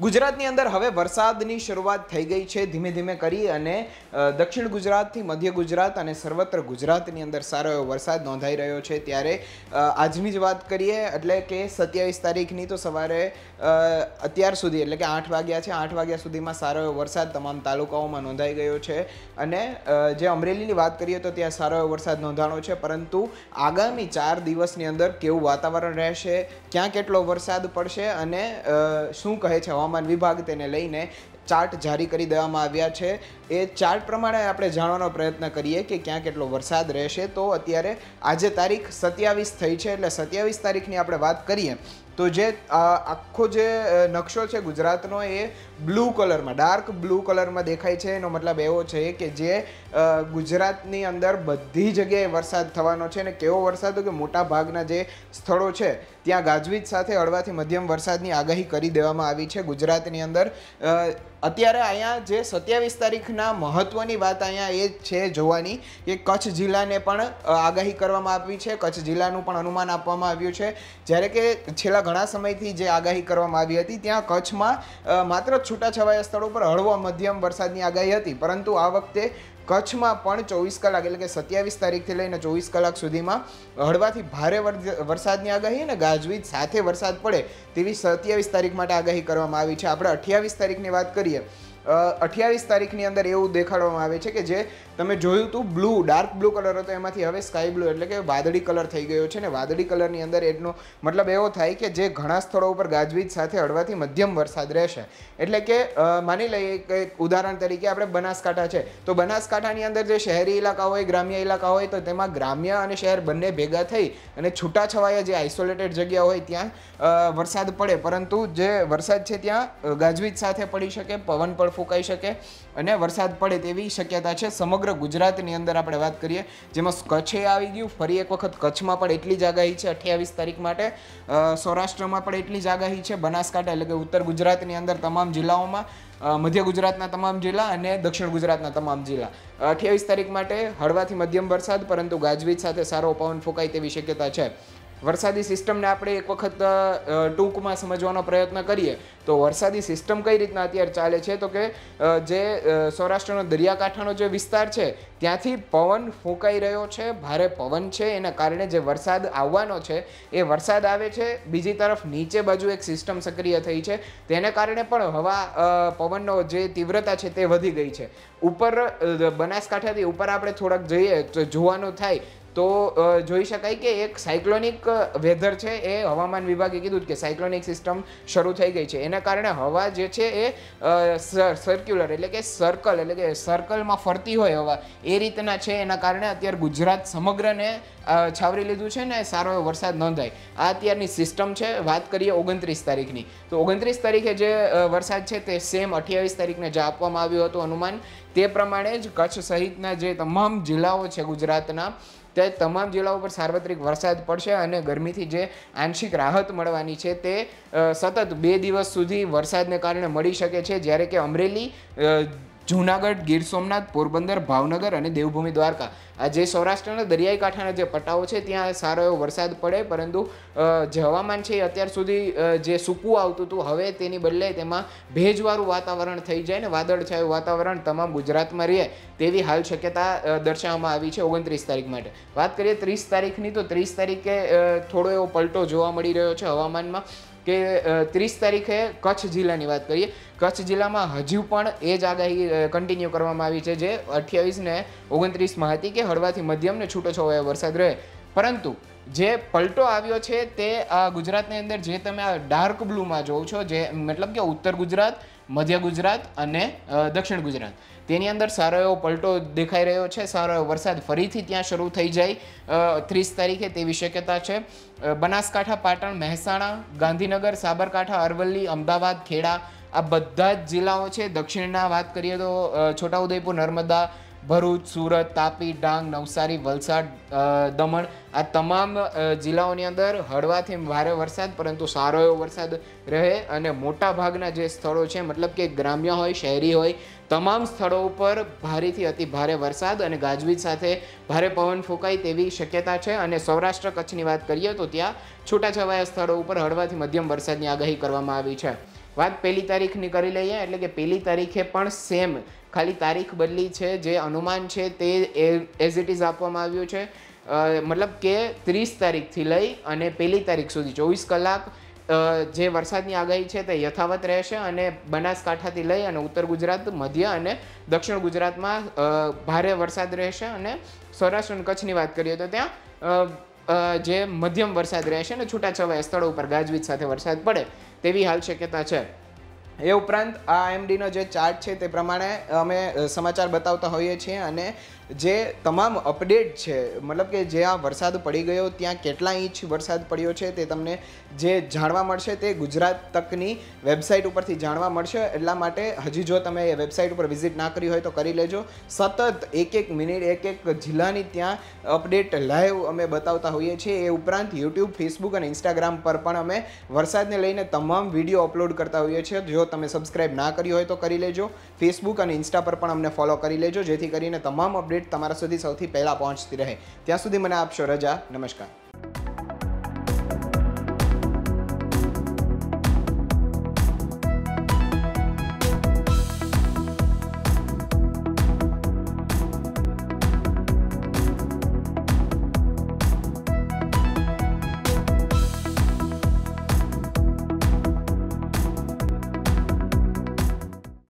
ગુજરાતની અંદર હવે વરસાદની શરૂઆત થઈ ગઈ છે ધીમે ધીમે કરી અને દક્ષિણ ગુજરાતથી મધ્ય ગુજરાત અને સર્વત્ર ગુજરાતની અંદર સારો એવો વરસાદ નોંધાઈ રહ્યો છે। ત્યારે આજની જ વાત કરીએ એટલે કે 27 તારીખની તો સવારે અત્યાર સુધી એટલે કે 8 વાગ્યા છે, 8 વાગ્યા સુધીમાં સારો એવો વરસાદ તમામ તાલુકાઓમાં નોંધાઈ ગયો છે। અને જે અમરેલીની વાત કરીએ તો ત્યાં સારો એવો વરસાદ નોંધાણો છે, પરંતુ આગામી 4 દિવસની અંદર કેવું વાતાવરણ રહેશે, ક્યાં કેટલો વરસાદ પડશે અને શું કહે છે હવામાન વિભાગ તેને લઈને ચાર્ટ જારી કરી દેવામાં આવ્યા છે। એ ચાર્ટ પ્રમાણે આપણે જાણવાનો પ્રયત્ન કરીએ કે ક્યાં કેટલો વરસાદ રહેશે। તો અત્યારે આજે તારીખ 27 થઈ છે, એટલે 27 તારીખની આપણે વાત કરીએ તો જે આખો જે નકશો છે ગુજરાતનો એ બ્લુ કલરમાં, ડાર્ક બ્લુ કલરમાં દેખાય છે। એનો મતલબ એવો છે કે જે ગુજરાતની અંદર બધી જગ્યાએ વરસાદ થવાનો છે। અને કેવો વરસાદ કે મોટા ભાગના જે સ્થળો છે ત્યાં ગાજવીજ સાથે હળવાથી મધ્યમ વરસાદની આગાહી કરી દેવામાં આવી છે ગુજરાતની અંદર। અત્યારે અહીંયા જે 27 તારીખના મહત્વની વાત અહીંયા એ છે જોવાની કે કચ્છ જિલ્લાને પણ આગાહી કરવામાં આવી છે, કચ્છ જિલ્લાનું પણ અનુમાન આપવામાં આવ્યું છે। જ્યારે કે છેલ્લા ઘણા સમયથી જે આગાહી કરવામાં આવી હતી ત્યાં કચ્છમાં માત્ર છૂટાછવાયા સ્થળો પર હળવો મધ્યમ વરસાદની આગાહી હતી, પરંતુ આ વખતે કચ્છમાં પણ 24 કલાક એટલે કે 27 તારીખથી લઈને 24 કલાક સુધીમાં હળવાથી ભારે વરસાદની આગાહી અને ગાજવીજ સાથે વરસાદ પડે તેવી 27 તારીખ માટે આગાહી કરવામાં આવી છે। આપણે 28 તારીખની વાત કરીએ, 28 તારીખની અંદર એવું દેખાડવામાં આવે છે કે જે તમે જોયું હતું બ્લુ, ડાર્ક બ્લુ કલર હતો એમાંથી હવે સ્કાય બ્લુ એટલે કે વાદળી કલર થઈ ગયો છે। ને વાદળી કલરની અંદર એનો મતલબ એવો થાય કે જે ઘણા સ્થળો ઉપર ગાજવીજ સાથે હળવાથી મધ્યમ વરસાદ રહેશે। એટલે કે માની લઈએ કે ઉદાહરણ તરીકે આપણે બનાસકાંઠા છે તો બનાસકાંઠાની અંદર જે શહેરી ઇલાકા હોય, ગ્રામ્ય ઇલાકા હોય તો તેમાં ગ્રામ્ય અને શહેર બંને ભેગા થઈ અને છૂટાછવાયા જે આઇસોલેટેડ જગ્યા હોય ત્યાં વરસાદ પડે, પરંતુ જે વરસાદ છે ત્યાં ગાજવીજ સાથે પડી શકે, પવન પણ ફૂંકાઈ શકે અને વરસાદ પડે તેવી શક્યતા છે। સમગ્ર ગુજરાતની અંદર આપણે વાત કરીએ જેમાં કચ્છે આવી ગયું, ફરી એક વખત કચ્છમાં પણ એટલી જ આગાહી છે 28 તારીખ માટે, સૌરાષ્ટ્રમાં પણ એટલી જ આગાહી છે, બનાસકાંઠા એટલે કે ઉત્તર ગુજરાતની અંદર તમામ જિલ્લાઓમાં, મધ્ય ગુજરાતના તમામ જિલ્લા અને દક્ષિણ ગુજરાતના તમામ જિલ્લા 28 તારીખ માટે હળવાથી મધ્યમ વરસાદ પરંતુ ગાજવીજ સાથે સારો પવન ફૂંકાય તેવી શક્યતા છે। વરસાદી સિસ્ટમને આપણે એક વખત ટૂંકમાં સમજવાનો પ્રયત્ન કરીએ તો વરસાદી સિસ્ટમ કઈ રીતના અત્યારે ચાલે છે તો કે જે સૌરાષ્ટ્રનો દરિયાકાંઠાનો જે વિસ્તાર છે ત્યાંથી પવન ફૂંકાઈ રહ્યો છે, ભારે પવન છે, એના કારણે જે વરસાદ આવવાનો છે એ વરસાદ આવે છે। બીજી તરફ નીચે બાજુ એક સિસ્ટમ સક્રિય થઈ છે, તેને કારણે પણ હવા પવનનો જે તીવ્રતા છે તે વધી ગઈ છે। ઉપર બનાસકાંઠાથી ઉપર આપણે થોડાક જઈએ તો જોવાનું થાય તો જોઈ શકાય કે એક સાયક્લોનિક વેધર છે એ હવામાન વિભાગે કીધું કે સાયક્લોનિક સિસ્ટમ શરૂ થઈ ગઈ છે, એના કારણે હવા જે છે એ સર્ક્યુલર એટલે કે સર્કલમાં ફરતી હોય હવા એ રીતના છે, એના કારણે અત્યારે ગુજરાત સમગ્રને છાવરી લીધું છે ને સારો એવો વરસાદ નોંધાય। આ અત્યારની સિસ્ટમ છે। વાત કરીએ 29 તારીખની તો 29 તારીખે જે વરસાદ છે તે સેમ 28 તારીખને જે આપવામાં આવ્યું હતું અનુમાન તે પ્રમાણે જ કચ્છ સહિતના જે તમામ જિલ્લાઓ છે ગુજરાતના તે તમામ જિલ્લાઓ પર સાર્વત્રિક વરસાદ પડશે અને ગરમીથી જે આંશિક રાહત મળવાની છે તે સતત 2 દિવસ સુધી વરસાદને કારણે મળી શકે છે। જ્યારે કે અમરેલી, જૂનાગઢ, ગીર સોમનાથ, પોરબંદર, ભાવનગર અને દેવભૂમિ દ્વારકા આ જે સૌરાષ્ટ્રના દરિયાઈ કાંઠાના જે પટ્ટાઓ છે ત્યાં સારો એવો વરસાદ પડે, પરંતુ જે હવામાન છે એ અત્યાર સુધી જે સૂકવું આવતું હતું હવે તેની બદલે તેમાં ભેજવાળું વાતાવરણ થઈ જાય ને વાદળછાયું વાતાવરણ તમામ ગુજરાતમાં રહે તેવી હાલ શક્યતા દર્શાવવામાં આવી છે 29 તારીખ માટે। વાત કરીએ 30 તારીખની તો 30 તારીખે થોડો એવો પલટો જોવા મળી રહ્યો છે હવામાનમાં કે 30 તારીખે કચ્છ જિલ્લાની વાત કરીએ, કચ્છ જિલ્લામાં હજુ પણ એ જ આગાહી કન્ટિન્યુ કરવામાં આવી છે જે 28 ને 29માં હતી કે હળવાથી મધ્યમ ને છૂટોછવાયો વરસાદ રહે, પરંતુ જે પલટો આવ્યો છે તે ગુજરાતની અંદર જે તમે આ ડાર્ક બ્લુમાં જોવો છો જે મતલબ કે ઉત્તર ગુજરાત, મધ્ય ગુજરાત અને દક્ષિણ ગુજરાત તેની અંદર સારો એવો પલટો દેખાઈ રહ્યો છે, સારો એવો વરસાદ ફરીથી ત્યાં શરૂ થઈ જાય 30 તારીખે તેવી શક્યતા છે। બનાસકાંઠા, પાટણ, મહેસાણા, ગાંધીનગર, સાબરકાંઠા, અરવલ્લી, અમદાવાદ, ખેડા આ બધા જ જિલ્લાઓ છે। દક્ષિણના વાત કરીએ તો છોટાઉદેપુર, નર્મદા, ભરૂચ, સુરત, તાપી, ડાંગ, નવસારી, વલસાડ, દમણ આ તમામ જિલ્લાઓની અંદર હળવાથી ભારે વરસાદ પરંતુ સારો એવો વરસાદ રહે અને મોટા ભાગના જે સ્થળો છે મતલબ કે ગ્રામ્ય હોય, શહેરી હોય તમામ સ્થળો ઉપર ભારેથી અતિ ભારે વરસાદ અને ગાજવીજ સાથે ભારે પવન ફૂંકાય તેવી શક્યતા છે। અને સૌરાષ્ટ્ર કચ્છની વાત કરીએ તો ત્યાં છૂટાછવાયા સ્થળો ઉપર હળવાથી મધ્યમ વરસાદની આગાહી કરવામાં આવી છે। વાત 1 તારીખની કરી લઈએ, એટલે કે 1 તારીખે પણ સેમ ખાલી તારીખ બદલી છે, જે અનુમાન છે તે એઝ ઇટ ઇઝ આપવામાં આવ્યું છે. મતલબ કે 30 તારીખથી લઈ અને 1 તારીખ સુધી 24 કલાક જે વરસાદની આગાહી છે તે યથાવત રહેશે અને બનાસકાંઠાથી લઈ અને ઉત્તર ગુજરાત, મધ્ય અને દક્ષિણ ગુજરાતમાં ભારે વરસાદ રહેશે અને સૌરાષ્ટ્ર અને કચ્છની વાત કરીએ તો ત્યાં જે મધ્યમ વરસાદ રહેશે અને છૂટાછવાયા સ્થળો ઉપર ગાજવીજ સાથે વરસાદ પડે તેવી હાલ શક્યતા છે. એ ઉપરાંત આ IMDનો જે ચાર્ટ છે તે પ્રમાણે અમે સમાચાર બતાવતા હોઈએ છીએ અને જે તમામ અપડેટ છે, મતલબ કે જે આ વરસાદ પડી ગયો ત્યાં કેટલા ઇંચ વરસાદ પડ્યો છે તે તમને જે જાણવા મળશે તે ગુજરાત તકની વેબસાઇટ ઉપરથી જાણવા મળશે. એટલા માટે હજી જો તમે એ વેબસાઇટ ઉપર વિઝિટ ના કરી હોય તો કરી લેજો. સતત એક મિનિટ એક જિલ્લાની ત્યાં અપડેટ લાઈવ અમે બતાવતા હોઈએ છીએ. એ ઉપરાંત યુટ્યુબ, ફેસબુક અને ઇન્સ્ટાગ્રામ પર પણ અમે વરસાદને લઈને તમામ વિડીયો અપલોડ કરતા હોઈએ છીએ. જો તમે સબસ્ક્રાઇબ ના કરી હોય તો કરી લેજો. ફેસબુક અને ઇન્સ્ટા પર પણ અમને ફોલો કરી લેજો, જેથી કરીને તમામ અપડેટ તમારા સુધી સૌથી પહેલાં પહોંચતી રહે. ત્યાં સુધી મને આપશો રજા. નમસ્કાર.